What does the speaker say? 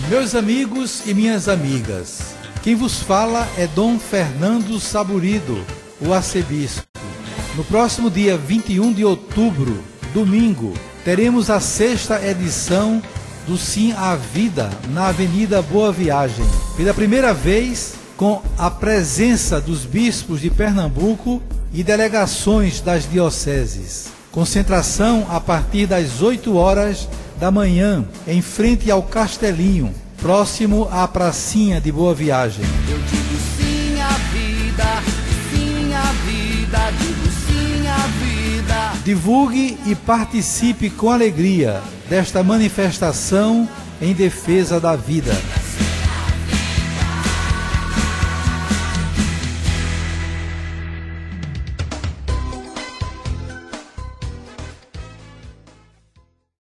Meus amigos e minhas amigas, quem vos fala é Dom Fernando Saburido, o arcebispo. No próximo dia 21 de outubro, domingo, teremos a 6ª edição do Sim à Vida na Avenida Boa Viagem. Pela primeira vez, com a presença dos bispos de Pernambuco e delegações das dioceses. Concentração a partir das 8 horas da manhã, em frente ao Castelinho, próximo à pracinha de Boa Viagem. Eu digo sim à vida, digo sim à vida. Divulgue e participe com alegria desta manifestação em defesa da vida.